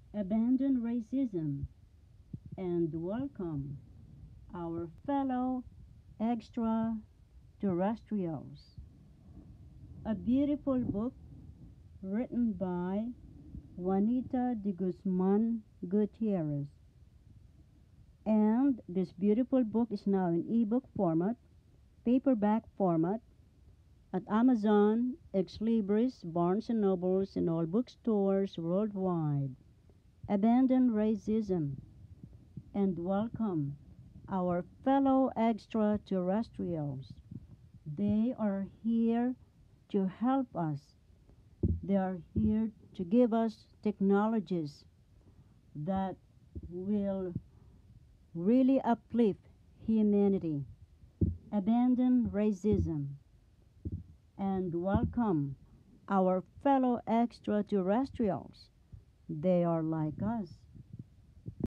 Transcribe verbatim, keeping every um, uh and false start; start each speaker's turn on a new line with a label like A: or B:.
A: Abandon racism and welcome our fellow extraterrestrials. A beautiful book written by Juanita de Guzman Gutierrez. And this beautiful book is now in ebook format, paperback format, at Amazon, Ex Libris, Barnes and Nobles, and all bookstores worldwide. Abandon racism and welcome our fellow extraterrestrials. They are here to help us. They are here to give us technologies that will really uplift humanity. Abandon racism and welcome our fellow extraterrestrials. They are like us.